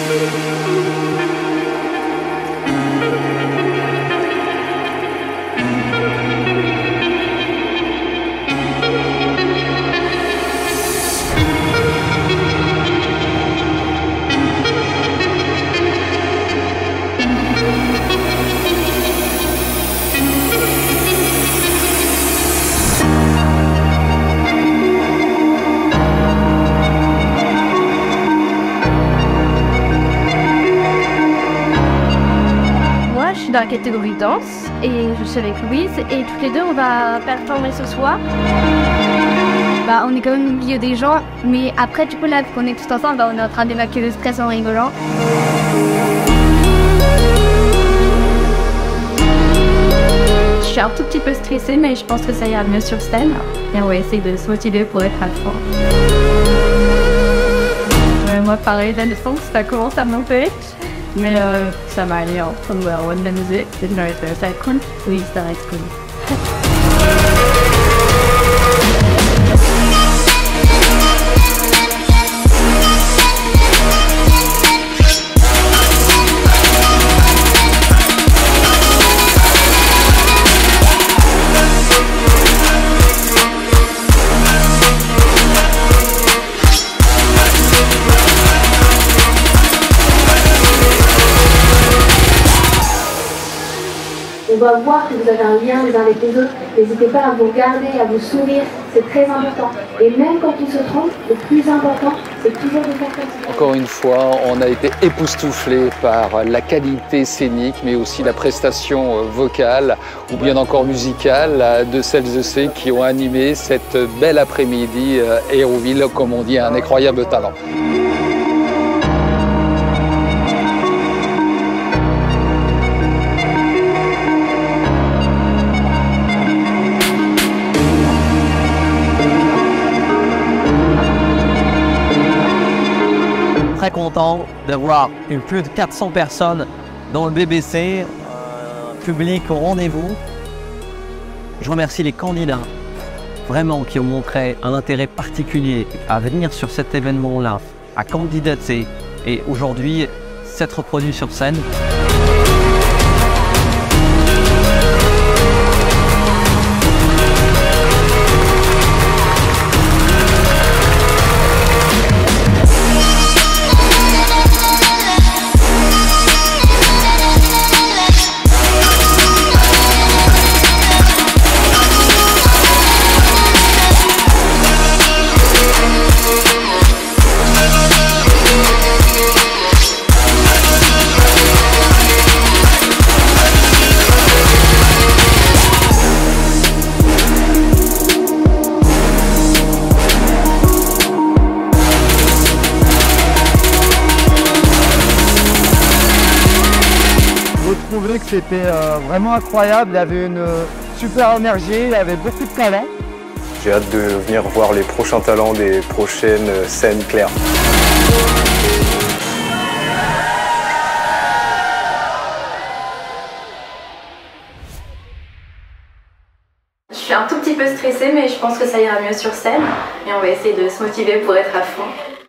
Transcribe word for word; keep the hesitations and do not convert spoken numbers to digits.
Dans la catégorie danse et je suis avec Louise et toutes les deux on va performer ce soir. Bah, on est quand même au milieu des gens, mais après du coup là vu qu'on est tous ensemble, bah, on est en train d'évacuer le stress en rigolant. Je suis un tout petit peu stressée mais je pense que ça ira mieux sur scène et on va essayer de se motiver pour être à fond. Ouais, moi pareil, la leçon ça commence à monter. Mais euh, ça va aller, hein. On va avoir de la musique, ça va être cool. Oui, ça va être cool. On va voir que vous avez un lien les uns avec les autres. N'hésitez pas à vous regarder, à vous sourire, c'est très important. Et même quand on se trompe, le plus important, c'est toujours de faire comme ça. Encore une fois, on a été époustouflé par la qualité scénique, mais aussi la prestation vocale, ou bien encore musicale, de celles et ceux qui ont animé cette belle après-midi à Hérouville, comme on dit, un incroyable talent. Très content de voir plus de quatre cents personnes dans le B B C, euh, public au rendez-vous. Je remercie les candidats, vraiment, qui ont montré un intérêt particulier à venir sur cet événement-là, à candidater et aujourd'hui s'être produit sur scène. Je trouvais que c'était euh, vraiment incroyable, il y avait une euh, super énergie, il y avait beaucoup de talent. J'ai hâte de venir voir les prochains talents des prochaines scènes Claire. Je suis un tout petit peu stressée mais je pense que ça ira mieux sur scène et on va essayer de se motiver pour être à fond.